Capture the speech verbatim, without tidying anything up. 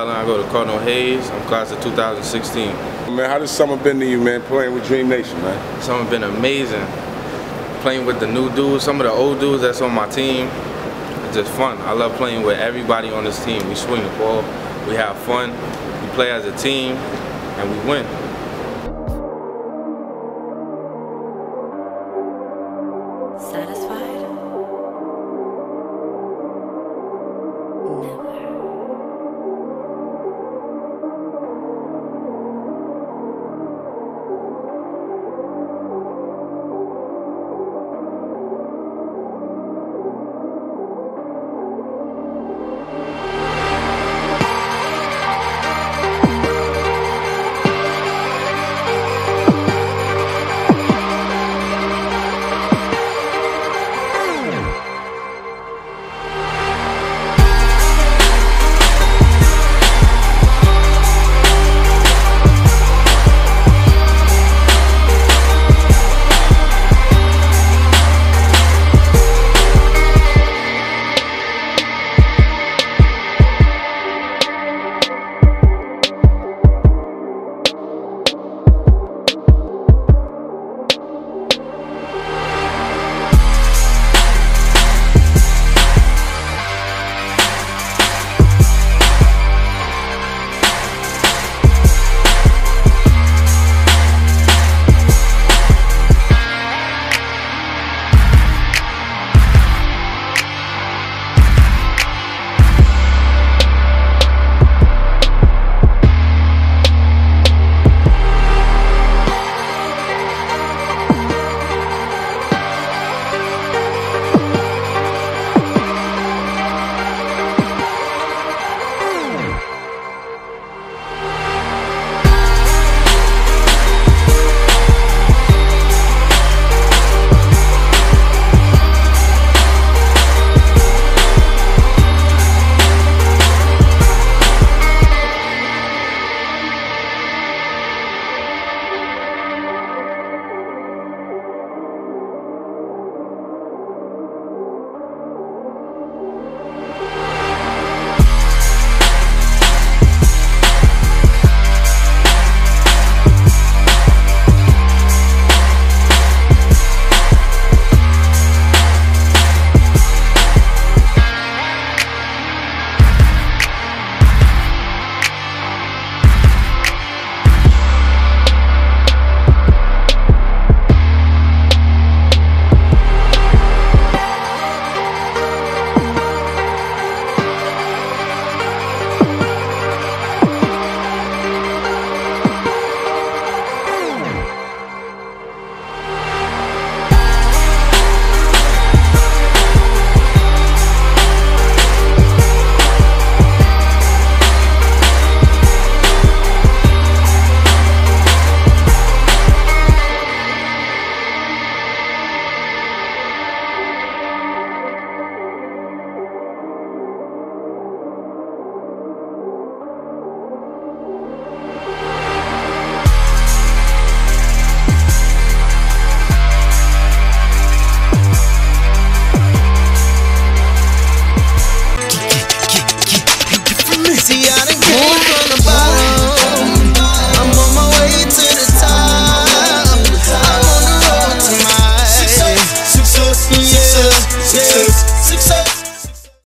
Allen. I go to Cardinal Hayes. I'm class of two thousand sixteen. Man, how this summer been to you, man, playing with Dream Nation, man? Summer been amazing. Playing with the new dudes, some of the old dudes that's on my team. It's just fun. I love playing with everybody on this team. We swing the ball, we have fun, we play as a team, and we win.